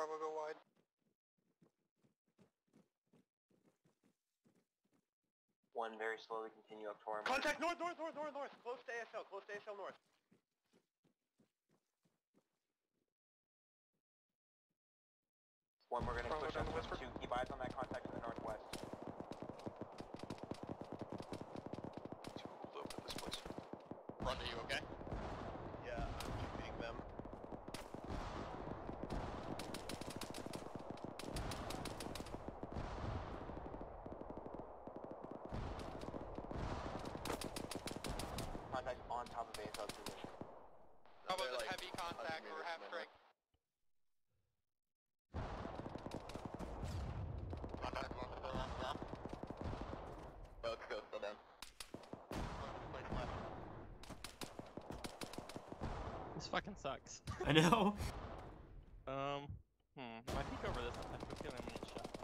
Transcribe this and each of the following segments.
Bravo, go wide. One, very slowly continue up to Arma. Contact north, north, north, north, north. Close to ASL, close to ASL north. One, we're gonna Bravo push down up the whisper. to keep eyes on that contact to the northwest. Too low at this place. Run, are you okay? Yeah, I'm keeping them. Contact on top of ASL position. How about the heavy contact or half strength? Contact on the hill on the left. Let's go, still down. This fucking sucks. I know. If I peek over this, I have a feeling I'm gonna get shot.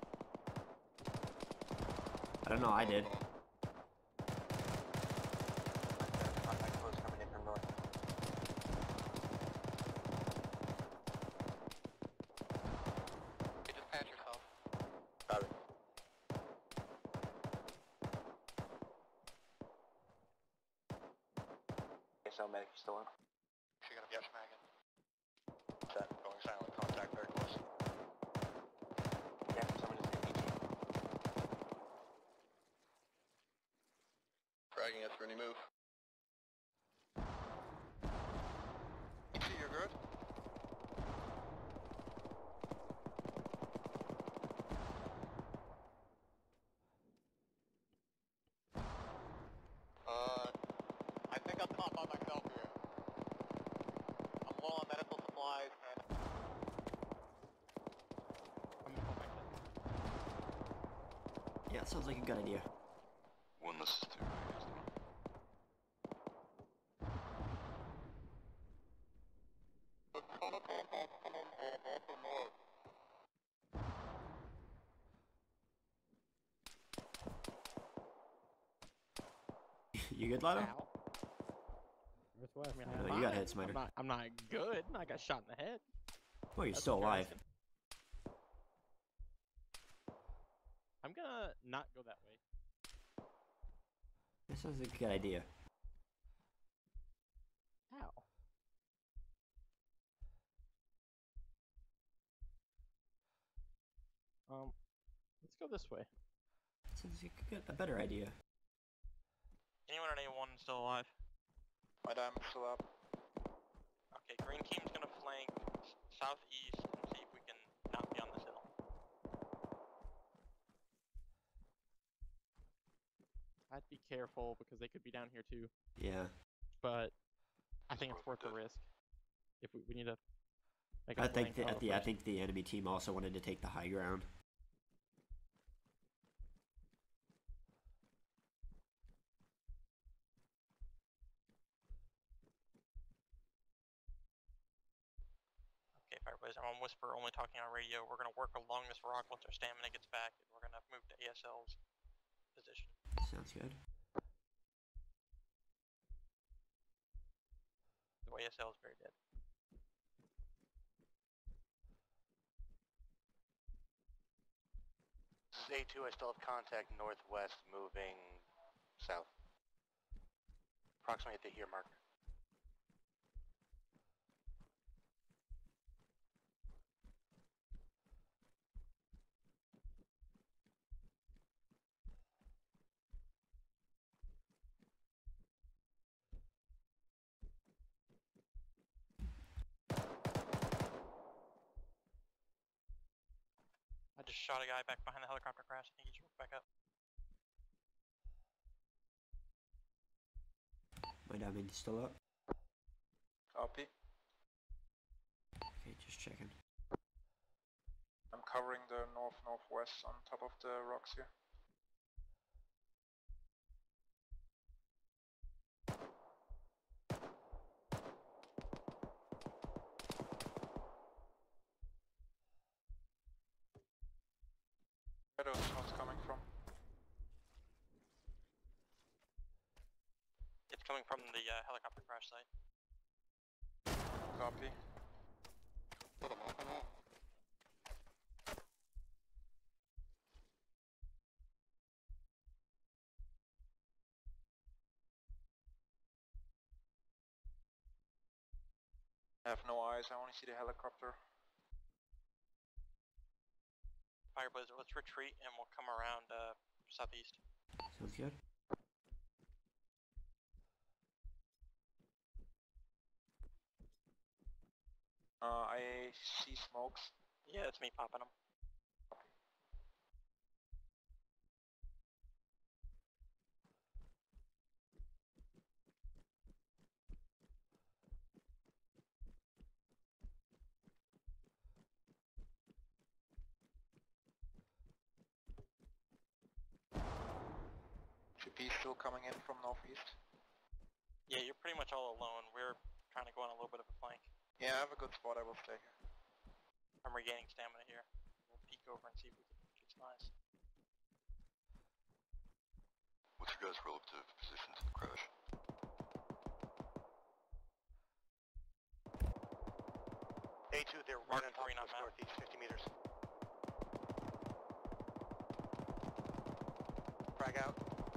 I don't know, I did. Contact close coming in from north. You just patch yourself. Got it. ASL medic, you still in? She got a yes, Megan. Set. Going silent, contact very close. Yeah, someone is in BT. Fragging us for any move. You're good? I think I'm top on myself here. I'm low on medical supplies and I'm gonna pull back in. Yeah, sounds like a good idea. One, this is two. You good, Lotto? Ow. Northwest. I mean, No, I'm you got fine. hit, Smiter. I'm not good. I got shot in the head. Well, you're That's still what you're alive. asking. I'm gonna not go that way. That sounds like a good idea. How? Let's go this way. Sounds like a better idea. Anyone on A1 still alive? my diamond's still up. Okay, green team's gonna flank southeast and see if we can not be on this hill. I'd be careful because they could be down here too. Yeah. But I think it's worth the risk. If we need to make a I think flank I think the enemy team also wanted to take the high ground. Okay, Fireplace, I'm on Whisper, only talking on radio. We're gonna work along this rock once our stamina gets back, and we're gonna move to ASL's position. Sounds good. The ASL is very dead. This is A2, I still have contact northwest moving south. Approximately at the here mark. I just shot a guy back behind the helicopter crash. I think he just woke back up. My diamond is still up. Copy. Okay, just checking. I'm covering the northwest on top of the rocks here. Where those shots coming from? It's coming from the helicopter crash site. Copy. I have no eyes, I only see the helicopter. Fire Blizzard, let's retreat and we'll come around southeast. Sounds good. I see smokes. Yeah, it's me popping them. GP still coming in from northeast. Yeah, you're pretty much all alone. We're trying to go on a little bit of a flank. Yeah, I have a good spot, I will stay here. I'm regaining stamina here. We'll peek over and see if we can get some eyes. What's your guys' relative position to the crash? A2, they're Mark right on top green of on us, map. northeast, 50 meters. Frag out.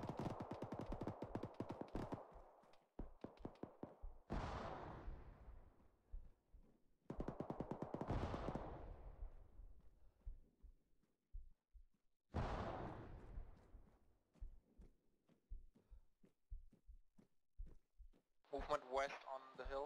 Movement west on the hill.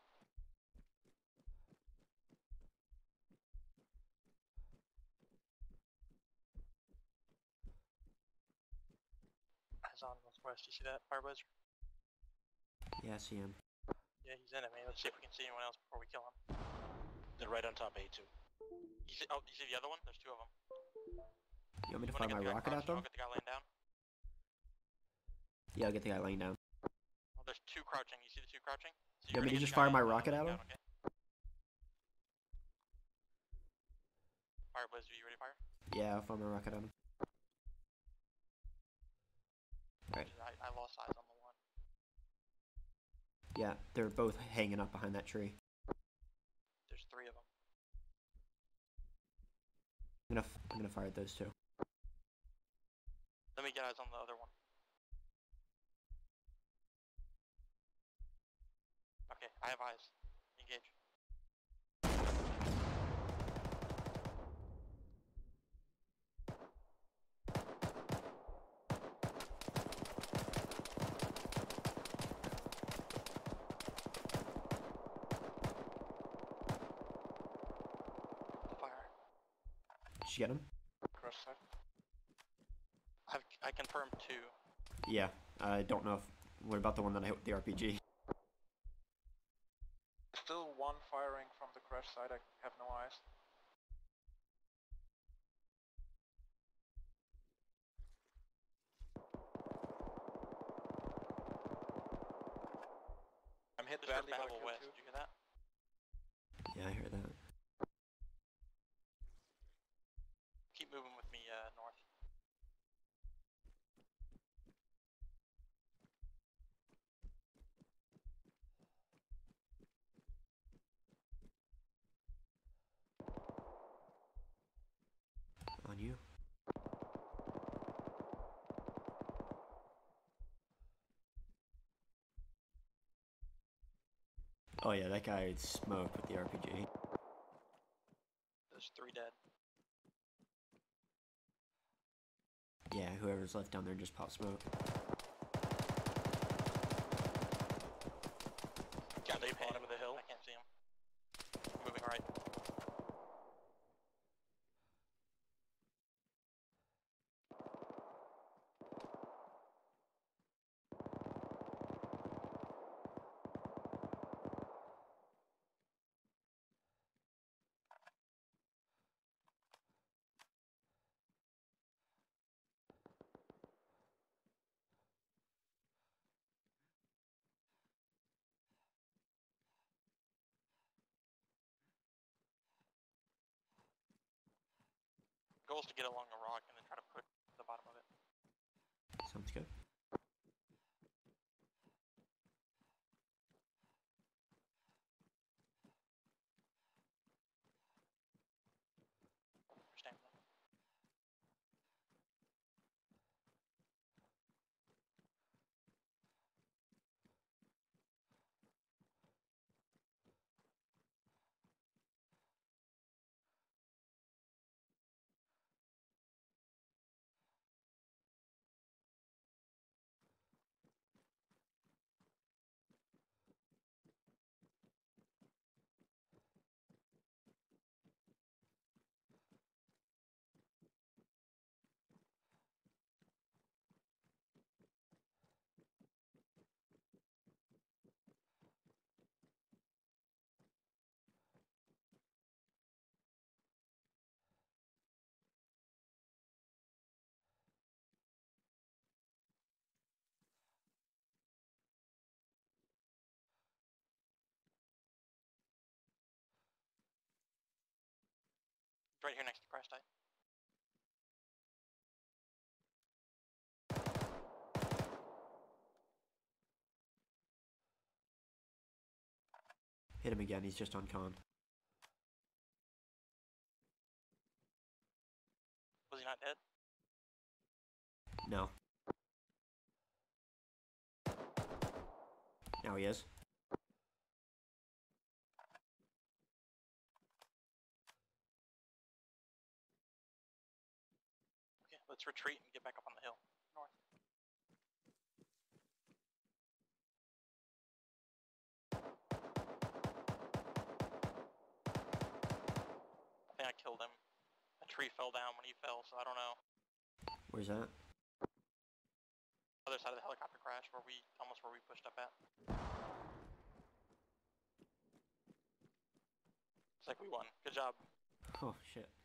Eyes on northwest. You see that, Fire Blizzard? Yeah, I see him. Yeah, he's in it, man. Let's see if we can see anyone else before we kill him. They're right on top of A2. You see the other one? There's two of them. You want me to Wanna fire my get the guy rocket at crouching? them? I'll get the guy laying down. Yeah, I'll get the guy laying down. Oh, there's two crouching. You see the two crouching? So You want me gonna to get just the guy fire my laying rocket at down, him? okay? Fire Blizzard, you ready to fire? Yeah, I'll fire my rocket at him. Alright. I lost eyes on the one. Yeah, they're both hanging up behind that tree. There's three of them. I'm gonna fire at those two. Let me get eyes on the other one. Okay, I have eyes. Engage. Fire. Did you get him? Crash site. I confirmed two. Yeah, I don't know if... What about the one that I hit with the RPG? Still one firing from the crash site, I have no eyes. I'm hit Just for badly by Babel Q2. West. Did you hear that? Yeah, I hear that. Keep moving with me north. On you. Oh yeah, that guy smoked with the RPG. There's three dead. Yeah, whoever's left down there just pop smoke. Got the bottom of the hill. I can't see him. Moving right. Goal is to get along the rock and then try to put the bottom of it. Sounds good. Understand that. right here next to crash site. Hit him again, he's just on con. Was he not dead? No. Now he is. Okay, let's retreat and get back up on the hill. North. I think I killed him. A tree fell down when he fell, so I don't know. Where's that? Other side of the helicopter crash, almost where we pushed up at. It's like we won. Good job. Oh shit.